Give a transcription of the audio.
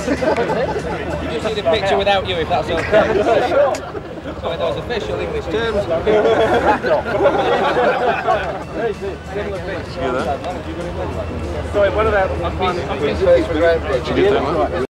You just need a picture without you, if that's okay. So in those official English terms. Sorry, what about?